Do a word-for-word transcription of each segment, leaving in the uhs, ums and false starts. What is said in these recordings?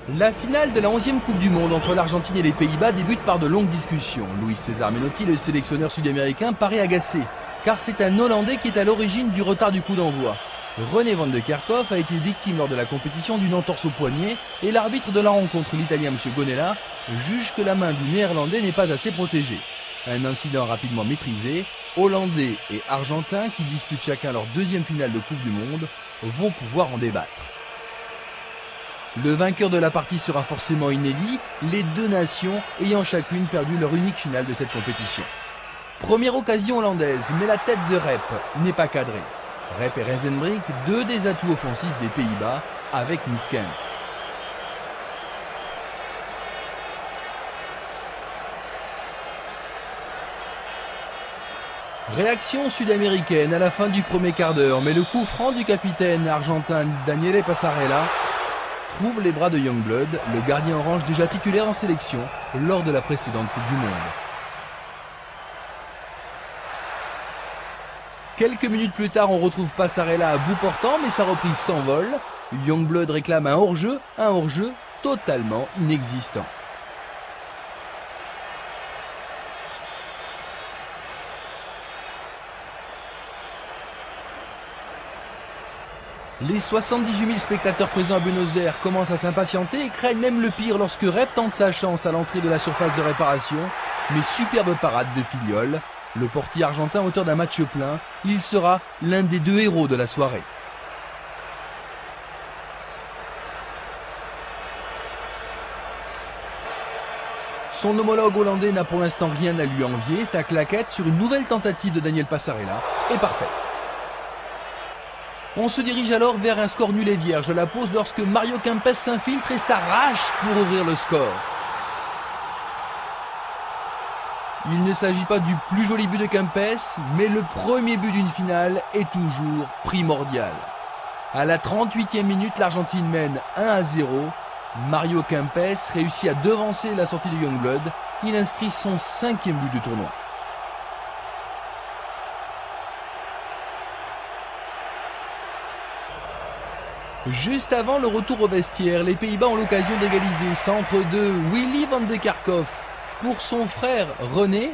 La finale de la onzième Coupe du Monde entre l'Argentine et les Pays-Bas débute par de longues discussions. Luis César Menotti, le sélectionneur sud-américain, paraît agacé, car c'est un Hollandais qui est à l'origine du retard du coup d'envoi. René van de Kerkhoff a été victime lors de la compétition d'une entorse au poignet et l'arbitre de la rencontre, l'Italien M. Gonella, juge que la main du Néerlandais n'est pas assez protégée. Un incident rapidement maîtrisé, Hollandais et Argentins, qui disputent chacun leur deuxième finale de Coupe du Monde, vont pouvoir en débattre. Le vainqueur de la partie sera forcément inédit, les deux nations ayant chacune perdu leur unique finale de cette compétition. Première occasion hollandaise, mais la tête de Rep n'est pas cadrée. Rep et Reizenbrink, deux des atouts offensifs des Pays-Bas, avec Niskens. Réaction sud-américaine à la fin du premier quart d'heure, mais le coup franc du capitaine argentin Daniele Passarella trouve les bras de Youngblood, le gardien orange déjà titulaire en sélection lors de la précédente Coupe du Monde. Quelques minutes plus tard, on retrouve Passarella à bout portant, mais sa reprise s'envole. Youngblood réclame un hors-jeu, un hors-jeu totalement inexistant. Les soixante-dix-huit mille spectateurs présents à Buenos Aires commencent à s'impatienter et craignent même le pire lorsque Rep tente sa chance à l'entrée de la surface de réparation. Mais superbe parade de Filiol. Le portier argentin, auteur d'un match plein, il sera l'un des deux héros de la soirée. Son homologue hollandais n'a pour l'instant rien à lui envier. Sa claquette sur une nouvelle tentative de Daniel Passarella est parfaite. On se dirige alors vers un score nul et vierge à la pause lorsque Mario Kempes s'infiltre et s'arrache pour ouvrir le score. Il ne s'agit pas du plus joli but de Kempes, mais le premier but d'une finale est toujours primordial. À la trente-huitième minute, l'Argentine mène un à zéro. Mario Kempes réussit à devancer la sortie de Youngblood. Il inscrit son cinquième but du tournoi. Juste avant le retour au vestiaire, les Pays-Bas ont l'occasion d'égaliser. Centre de Willy van de Kerkhoff pour son frère René.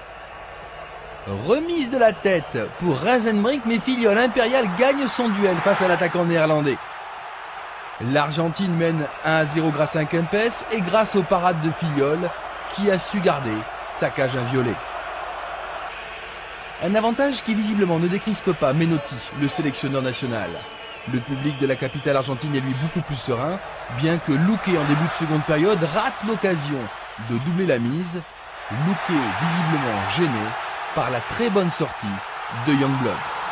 Remise de la tête pour Reizenbrink, mais Filiol Impérial gagne son duel face à l'attaquant néerlandais. L'Argentine mène un à zéro grâce à un Kempes et grâce aux parades de Filiol qui a su garder sa cage inviolée. Un avantage qui visiblement ne décrispe pas Menotti, le sélectionneur national. Le public de la capitale argentine est lui beaucoup plus serein, bien que Luque en début de seconde période rate l'occasion de doubler la mise. Luque visiblement gêné par la très bonne sortie de Youngblood.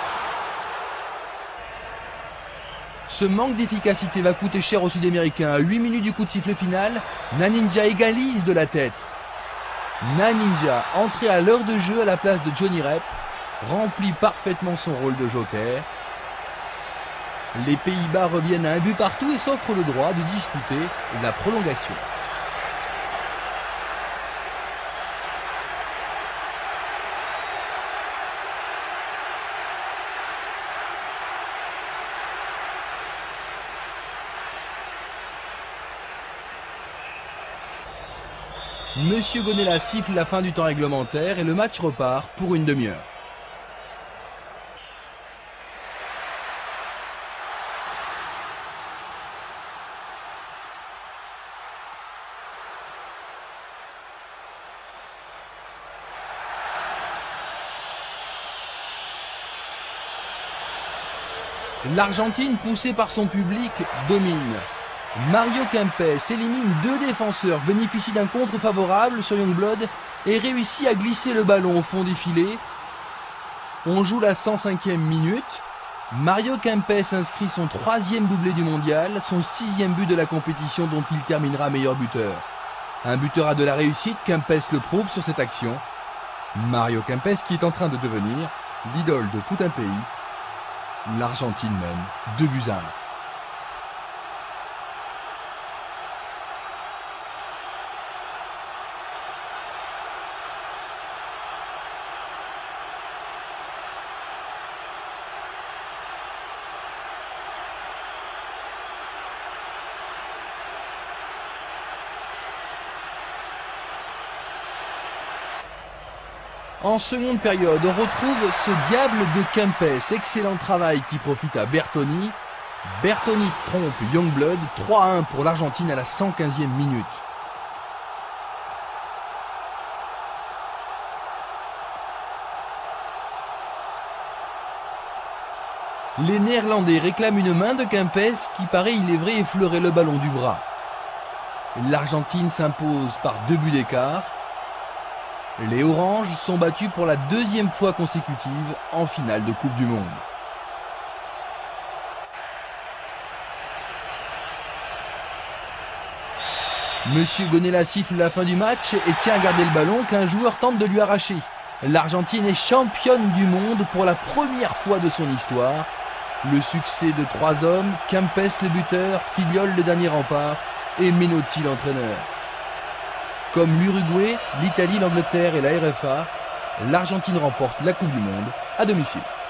Ce manque d'efficacité va coûter cher aux Sud-Américains. À huit minutes du coup de sifflet final, Naninja égalise de la tête. Naninja, entré à l'heure de jeu à la place de Johnny Rep, remplit parfaitement son rôle de joker. Les Pays-Bas reviennent à un but partout et s'offrent le droit de disputer la prolongation. Monsieur Gonella siffle la fin du temps réglementaire et le match repart pour une demi-heure. L'Argentine, poussée par son public, domine. Mario Kempes élimine deux défenseurs, bénéficie d'un contre favorable sur Youngblood et réussit à glisser le ballon au fond des filets. On joue la cent cinquième minute. Mario Kempes inscrit son troisième doublé du mondial, son sixième but de la compétition dont il terminera meilleur buteur. Un buteur à de la réussite, Kempes le prouve sur cette action. Mario Kempes qui est en train de devenir l'idole de tout un pays. L'Argentine mène deux buts à un. En seconde période, on retrouve ce diable de Kempes. Excellent travail qui profite à Bertoni. Bertoni trompe Youngblood. trois à un pour l'Argentine à la cent quinzième minute. Les Néerlandais réclament une main de Kempes qui paraît, il est vrai, effleurer le ballon du bras. L'Argentine s'impose par deux buts d'écart. Les Oranges sont battus pour la deuxième fois consécutive en finale de Coupe du Monde. Monsieur Gonella siffle la fin du match et tient à garder le ballon qu'un joueur tente de lui arracher. L'Argentine est championne du monde pour la première fois de son histoire. Le succès de trois hommes, Kempes le buteur, Filiol le dernier rempart et Menotti l'entraîneur. Comme l'Uruguay, l'Italie, l'Angleterre et la R F A, l'Argentine remporte la Coupe du Monde à domicile.